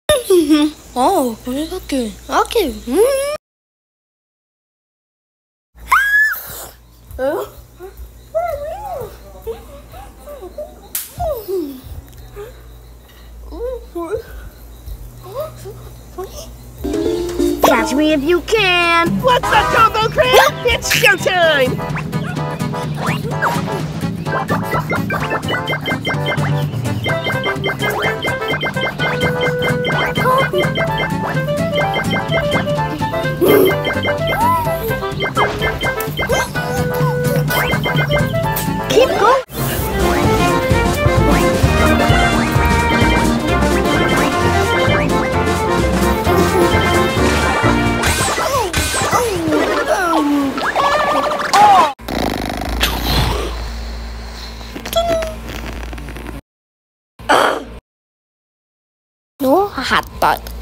これだっけ。 Catch me if you can! What's up, combo crew? It's showtime! Keep going! No, hot dog.